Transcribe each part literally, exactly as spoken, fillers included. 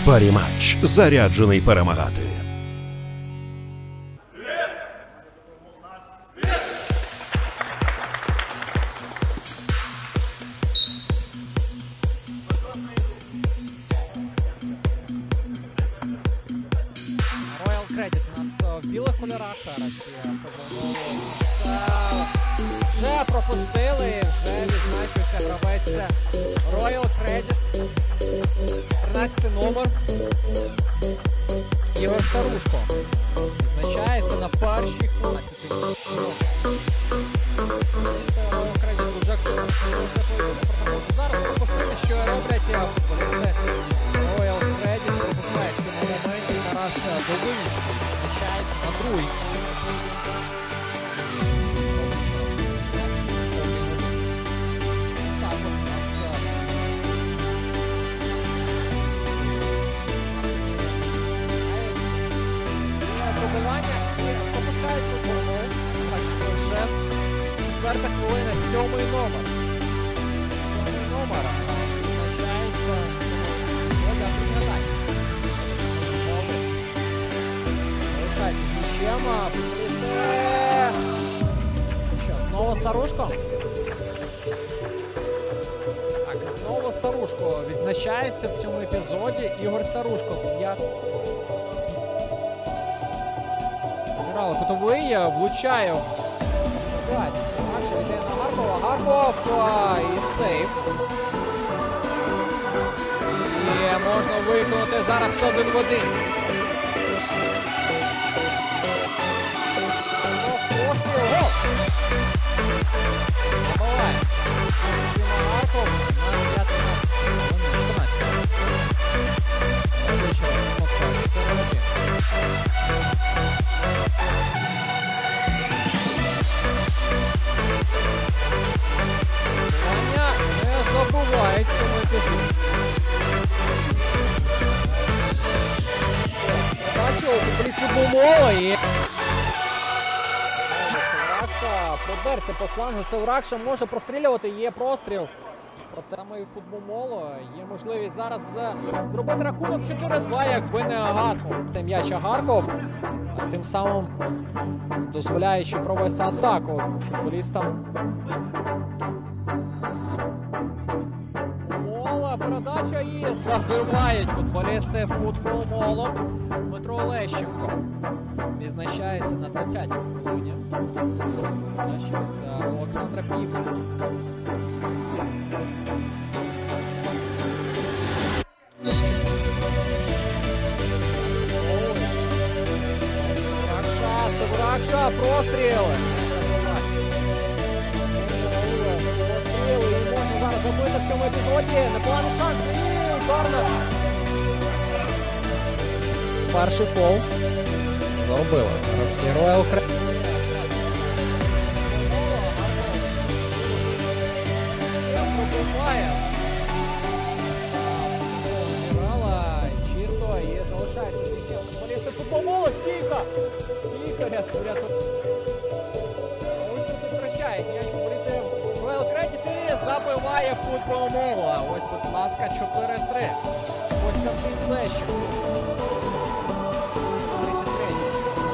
Парі матч. Заряджений перемагати. Royal Credit у нас в білих кольорах. Вже пропустили, вже відзначився гравець Royal Credit. тринадцятий номер. Ігор Старушко. Відзначається на першій хвилині. Royal Credit вже зараз пропустили, що роблять футболісти Royal Credit. Пропускають в цьому моменті Тарас Довбинський. Відзначається на другій. Пропускають футбол. Вже четверта хвилина, сьомий номер. Сьомий номер. Визначається. Я пригадаю. Залишається з м'ячем. Що, знову Старушко? Так, і знову Старушко відзначається в цьому епізоді. Ігор Старушко. Я... Кутовий, влучає. Йде на Гаркова. Гарков і сейв. І можна виконати зараз один в один. Постріл. Гол! Забиває. Максим Гарков на п'ятнадцять. Забувається на епізоді. Бачив, футболіст футбол і... Севракша проберся по флангу. Севракша може прострілювати, є простріл. Проте саме футбол є можливість зараз зробити рахунок чотири-два, якби не Гарков. М'яч Гарков, тим самим дозволяючи провести атаку футболістам. Передача і забивають футболісти футбол Моло. Дмитро Лещенко відзначається на двадцятій хвилині. Передача від Олександра Піка. Севракша, Севракша, простріл! Зараз забити в цьому епізоді. Непоганий шанс. І ударна. Перший фол. Заробила. Зараз Royal Credit. Пробиває. Грала чисто і залишається. Футболісти футболу. Стійка. Стійка рядку рядку. Ось тут втрачає. М'яч футболісти Royal Credit і забиває футбол Мола. Ось, будь ласка, чотири-три. Константин Лещенко. тридцять третій.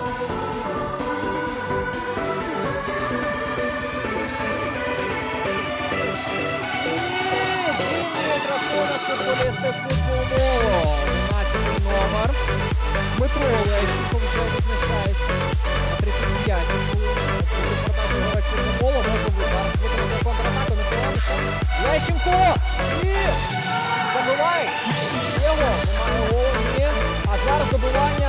І рахунок футболісти футбол Мола. одинадцятий номер. Дмитро Лещенко вже відзначається на тридцять п'ятій хвилині. Продажу гравець футболу може бути зараз виконати контратаку. Лещенко! І забиває. Його немає голу. Ні. А зараз добивання.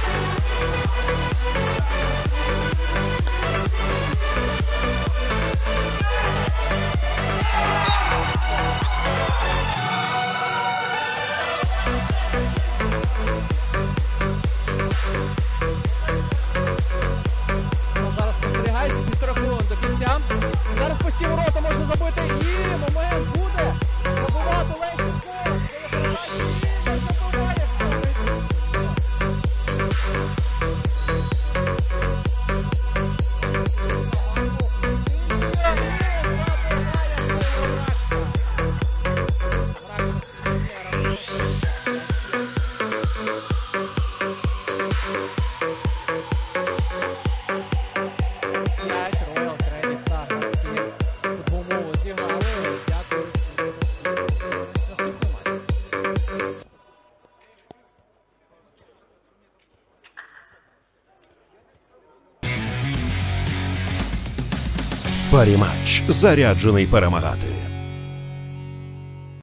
Зараз спостерігається півтора хвилин до кінця. Зараз постійно рота можна забити. І момент буде. Паріматч. Заряджений перемагати.